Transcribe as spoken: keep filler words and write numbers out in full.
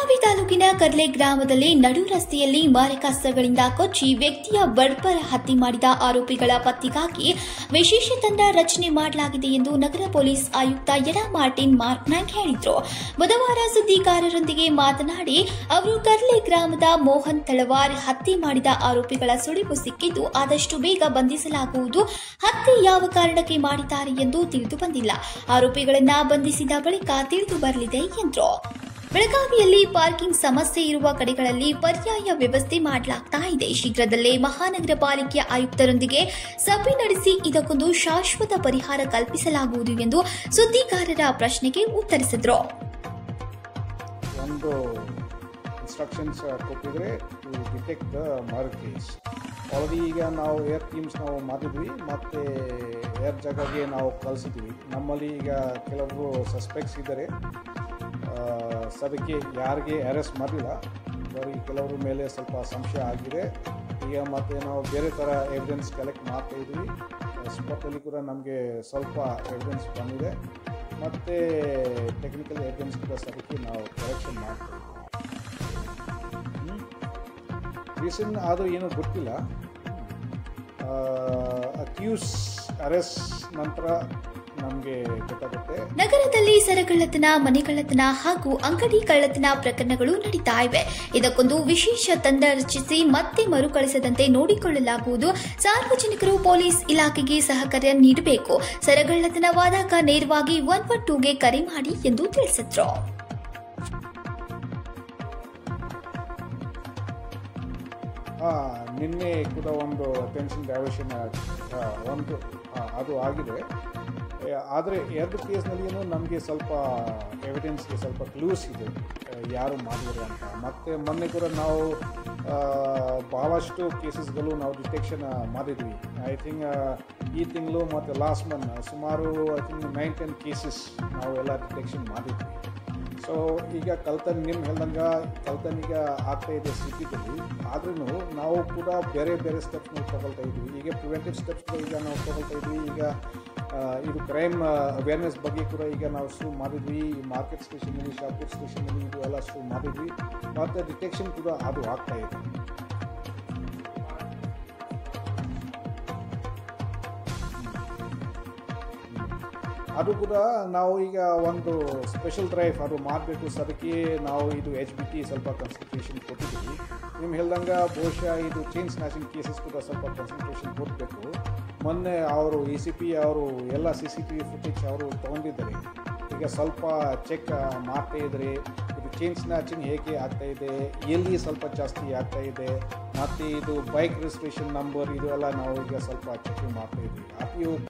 ಬೆಳಗಾವಿ ತಾಲೂಕಿನ ಕರ್ಲೆ ಗ್ರಾಮದಲ್ಲಿ ನಡು ರಸ್ತೆಯಲ್ಲಿ ಮಾರಕಾಸ್ತ್ರಗಳಿಂದ ಕೊಚ್ಚಿ ವ್ಯಕ್ತಿಯ ಬರ್ಬರ ಹತ್ಯೆ ಮಾಡಿದ ಆರೋಪಿಗಳ ಪತ್ತೆಗಾಗಿ ವಿಶೇಷ ತಂಡ ರಚನೆ ಮಾಡಲಾಗಿದೆ ಎಂದು ನಗರ ಪೊಲೀಸ್ ಆಯುಕ್ತ ಯಡಾ ಮಾರ್ಟಿನ್ ಮಾರ್ಕ್ನಾಗ್ ಹೇಳಿದರು. ಬುಧವಾರ ಸುದ್ದಿಗಾರರೊಂದಿಗೆ ಮಾತನಾಡಿ ಅವರು ಕರ್ಲೆ ಗ್ರಾಮದ ಮೋಹನ್ ತಳವಾರ್ ಹತ್ಯೆ ಮಾಡಿದ ಆರೋಪಿಗಳ ಸುಳಿವು ಸಿಕ್ಕಿದ್ದು ಆದಷ್ಟು ಬೇಗ ಬಂಧಿಸಲಾಗುವುದು. ಹತ್ಯೆ ಯಾವ ಕಾರಣಕ್ಕೆ ಮಾಡಿದ್ದಾರೆ ಎಂದು ತಿಳಿದು ಬಂದಿಲ್ಲ. ಆರೋಪಿಗಳನ್ನು ಬಂಧಿಸಿದ ಬಳಿಕ ತಿಳಿದು ಬರಲಿದೆ ಎಂದರು. ಬೆಳಗಾವಿಯಲ್ಲಿ ಪಾರ್ಕಿಂಗ್ ಸಮಸ್ಯೆ ಇರುವ ಕಡೆಗಳಲ್ಲಿ ಪರ್ಯಾಯ ವ್ಯವಸ್ಥೆ ಮಾಡಲಾಗ್ತಾ ಇದೆ. ಶೀಘ್ರದಲ್ಲೇ ಮಹಾನಗರ ಪಾಲಿಕೆಯ ಆಯುಕ್ತರೊಂದಿಗೆ ಸಭೆ ನಡೆಸಿ ಇದಕ್ಕೊಂದು ಶಾಶ್ವತ ಪರಿಹಾರ ಕಲ್ಪಿಸಲಾಗುವುದು ಎಂದು ಸುದ್ದಿಗಾರರ ಪ್ರಶ್ನೆಗೆ ಉತ್ತರಿಸಿದರು. ಒಂದು ಇನ್ಸ್ಟ್ರಕ್ಷನ್ಸ್ ಕೊಟ್ಟಿದ್ರೆ to detect the murder case. Already ಈಗ ನಾವು ಏರ್ ಟೀಮ್ಸ್ ನಾವು ಮಾಡಿದ್ವಿ ಮತ್ತು ಏರ್ ಜಾಗಗೆ ನಾವು ಕಳಿಸಿದ್ವಿ. ನಮ್ಮಲ್ಲಿ ಈಗ ಕೆಲವರು ಸಸ್ಪೆಕ್ಟ್ಸ್ ಇದ್ದಾರೆ. ಸದ್ಯಕ್ಕೆ ಯಾರಿಗೆ ಅರೆಸ್ಟ್ ಮಾಡಿಲ್ಲ, ಬರೀ ಕೆಲವರ ಮೇಲೆ ಸ್ವಲ್ಪ ಸಂಶಯ ಆಗಿದೆ. ಈಗ ಮತ್ತು ನಾವು ಬೇರೆ ಥರ ಎವಿಡೆನ್ಸ್ ಕಲೆಕ್ಟ್ ಮಾಡ್ತಾ ಇದ್ವಿ. ಸ್ಪಾಟಲ್ಲಿ ಕೂಡ ನಮಗೆ ಸ್ವಲ್ಪ ಎವಿಡೆನ್ಸ್ ಬಂದಿದೆ ಮತ್ತು ಟೆಕ್ನಿಕಲ್ ಎವಿಡೆನ್ಸ್ ಕೂಡ ಸದ್ಯಕ್ಕೆ ನಾವು ಕಲೆಕ್ಷನ್ ಮಾಡ್ತಾ ಇದ್ವಿ. ರೀಸನ್ ಆದರೂ ಏನೂ ಗೊತ್ತಿಲ್ಲ. ಅಕ್ಯೂಸ್ ಅರೆಸ್ಟ್ ನಂತರ ನಮಗೆ ಗೊತ್ತಾಗುತ್ತೆ. ನಗರದಲ್ಲಿ ಸರಗಳ್ಳತನ, ಮನೆಗಳ್ಳತನ ಹಾಗೂ ಅಂಗಡಿ ಕಳ್ಳತನ ಪ್ರಕರಣಗಳು ನಡೀತಾ ಇವೆ. ಇದಕ್ಕೊಂದು ವಿಶೇಷ ತಂಡ ರಚಿಸಿ ಮತ್ತೆ ಮರುಕಳಿಸದಂತೆ ನೋಡಿಕೊಳ್ಳಲಾಗುವುದು. ಸಾರ್ವಜನಿಕರು ಪೊಲೀಸ್ ಇಲಾಖೆಗೆ ಸಹಕಾರ ನೀಡಬೇಕು. ಸರಗಳ್ಳತನವಾದಾಗ ನೇರವಾಗಿ ಒನ್ ಒನ್ ಟೂಗೆ ಕರೆ ಮಾಡಿ ಎಂದು ತಿಳಿಸಿದರು. ನಿನ್ನೆ ಕೂಡ ಒಂದು ಅಟೆನ್ಷನ್ ಡೈವರ್ಷನ್ ಒಂದು ಅದು ಆಗಿದೆ. ಆದರೆ ಎರಡು ಕೇಸ್ನಲ್ಲಿ ನಮಗೆ ಸ್ವಲ್ಪ ಎವಿಡೆನ್ಸ್ಗೆ ಸ್ವಲ್ಪ ಕ್ಲೂಸ್ ಇದೆ ಯಾರು ಮಾಡಿದ್ರು ಅಂತ. ಮತ್ತು ಮೊನ್ನೆ ಕೂಡ ನಾವು ಭಾಳಷ್ಟು ಕೇಸಸ್ಗಳು ನಾವು ಡಿಟೆಕ್ಷನ್ ಮಾಡಿದ್ವಿ. ಐ ಥಿಂಕ್ ಈ ತಿಂಗಳು ಮತ್ತು ಲಾಸ್ಟ್ ಮಂತ್ ಸುಮಾರು I think nine ten cases ನಾವು ಎಲ್ಲ ಡಿಟೆಕ್ಷನ್ ಮಾಡಿದ್ವಿ. ಸೊ ಈಗ ಕಳ್ತನ ನಿಮ್ಮ ಹೇಳ್ದಂಗೆ ಕಳ್ತನೀಗ ಆಗ್ತಾ ಇದೆ ಸಿಟಿದಲ್ಲಿ. ಆದ್ರೂ ನಾವು ಕೂಡ ಬೇರೆ ಬೇರೆ ಸ್ಟೆಪ್ಸ್ನ ತೊಗೊಳ್ತಾ ಇದ್ವಿ. ಈಗ ಪ್ರಿವೆಂಟಿವ್ ಸ್ಟೆಪ್ಸ್ ಈಗ ನಾವು ತೊಗೊಳ್ತಾ ಇದ್ವಿ. ಈಗ ಇದು ಕ್ರೈಮ್ ಅವೇರ್ನೆಸ್ ಬಗ್ಗೆ ಕೂಡ ಈಗ ನಾವು ಶುರು ಮಾಡಿದ್ವಿ. ಮಾರ್ಕೆಟ್ ಸ್ಟೇಷನಲ್ಲಿ, ಶಾಪೂರ್ ಸ್ಟೇಷನಲ್ಲಿ ಇದು ಎಲ್ಲ ಶುರು ಮಾಡಿದ್ವಿ. ಮತ್ತು ಡಿಟೆಕ್ಷನ್ ಕೂಡ ಅದು ಆಗ್ತಾ ಇದೆ. ಅದು ಕೂಡ ನಾವು ಈಗ ಒಂದು ಸ್ಪೆಷಲ್ ಡ್ರೈವ್ ಅದು ಮಾಡಬೇಕು. ಸದ್ಯಕ್ಕೆ ನಾವು ಇದು ಎಚ್ ಬಿ ಟಿ ಸ್ವಲ್ಪ ಕನ್ಸಂಟ್ರೇಷನ್ ಕೊಟ್ಟಿದ್ದೀವಿ. ನಿಮ್ಮ ಹೇಳ್ದಂಗೆ ಬಹುಶಃ ಇದು ಚೈನ್ ಸ್ನ್ಯಾಚಿಂಗ್ ಕೇಸಸ್ ಕೂಡ ಸ್ವಲ್ಪ ಕನ್ಸಂಟ್ರೇಷನ್ ಕೊಡಬೇಕು. ಮೊನ್ನೆ ಅವರು ಎ ಸಿ ಪಿ ಅವರು ಎಲ್ಲ C C T V footage ಅವರು ತೊಗೊಂಡಿದ್ದಾರೆ. ಈಗ ಸ್ವಲ್ಪ ಚೆಕ್ ಮಾಡ್ತಾ ಇದ್ದಾರೆ. ಇದು ಚೈನ್ ಸ್ನ್ಯಾಚಿಂಗ್ ಹೇಗೆ ಆಗ್ತಾಯಿದೆ, ಎಲ್ಲಿ ಸ್ವಲ್ಪ ಜಾಸ್ತಿ ಆಗ್ತಾಯಿದೆ, ಮತ್ತು ಇದು ಬೈಕ್ ರಿಜಿಸ್ಟ್ರೇಷನ್ ನಂಬರ್ ಇದು ಎಲ್ಲ ನಾವು ಈಗ ಸ್ವಲ್ಪ ಚೆಕ್ ಮಾಡ್ತಾ ಇದ್ದೀವಿ. ಅತಿ